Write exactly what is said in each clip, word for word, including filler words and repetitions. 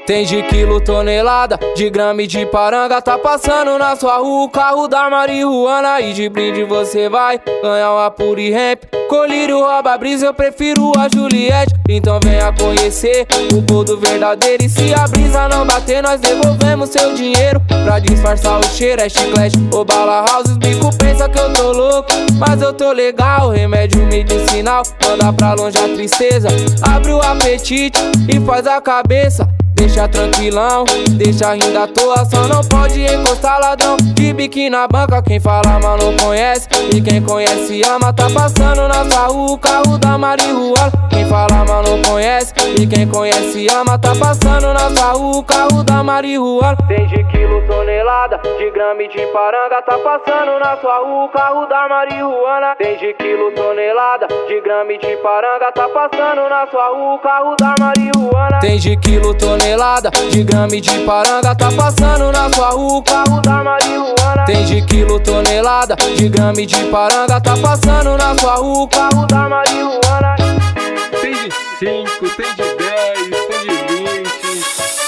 Tem de quilo, tonelada, de grama e de paranga. Tá passando na sua rua o carro da marihuana. E de brinde você vai ganhar uma Puri Ramp. Colírio, rouba brisa, eu prefiro a Juliette. Então venha conhecer o boldo verdadeiro. E se a brisa não bater, nós devolvemos seu dinheiro. Pra disfarçar o cheiro é chiclete ou bala house. Os bico pensa que eu tô louco, mas eu tô legal. Remédio medicinal, manda pra longe a tristeza. Abre o apetite e faz a cabeça. Deixa tranquilão, deixa rindo à toa. Só não pode encostar ladrão de bique na banca. Quem fala mal não conhece, e quem conhece ama. Tá passando na sua rua o carro da marihuana. Quem fala mal não conhece, e quem conhece ama. Tá passando na sua rua o carro da marihuana. Tem de quilo, tonelada, de grama e de paranga. Tá passando na sua rua o carro da marihuana. Tem de quilo, tonelada, de grama e de paranga. Tá passando na sua rua o carro da marihuana. Tem de quilo, tonelada, de grama e de paranga. Tá passando na sua rua o carro da marihuana. Tem de quilo, tonelada, de grama e de paranga. Tá passando na sua rua o carro da marihuana. Tem de cinco, tem de dez, tem de vinte.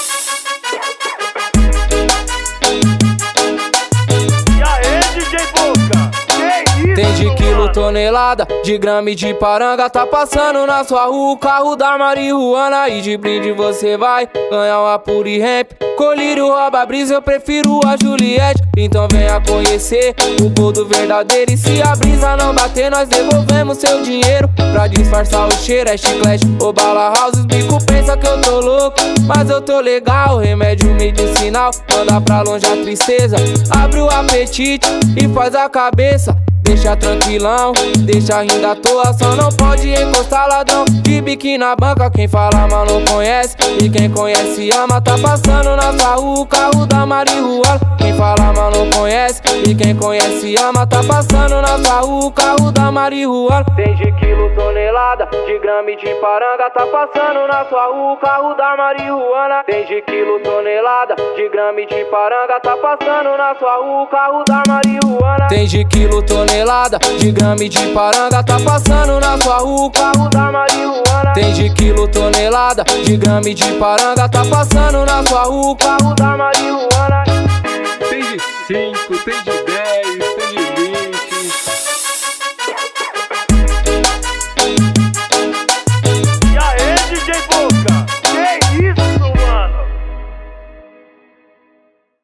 E aí, D J Boca? Que isso, Tem de quilo, mano? tonelada, de grama e de paranga. Tá passando na sua rua o carro da marihuana. E de brinde você vai ganhar uma Puri Ramp. Colírio, rouba brisa, eu prefiro a Juliette. Então venha conhecer o boldo verdadeiro. E se a brisa não bater, nós devolvemos seu dinheiro. Pra disfarçar o cheiro é chiclete ou bala house. Os bico pensa que eu tô louco, mas eu tô legal. Remédio medicinal, manda pra longe a tristeza. Abre o apetite e faz a cabeça. Deixa tranquilão, deixa rindo à toa. Só não pode encostar ladrão de bique na banca. Quem fala mal não conhece, e quem conhece ama. Tá passando na sua rua o carro da marihuana. Quem fala mal não conhece, e quem conhece ama. Tá passando na sua rua o carro da marihuana. Tem de quilo, tonelada, de grama e de paranga. Tá passando na sua rua o carro da marihuana. Tem de quilo, tonelada, de grama e de paranga. Tá passando na sua rua o carro da marihuana. Tem de quilo, tonelada, de grama e de paranga. Tá passando na sua rua o carro da marihuana. Tem de quilo, tonelada, de grama e de paranga. Tá passando na sua rua o carro da marihuana.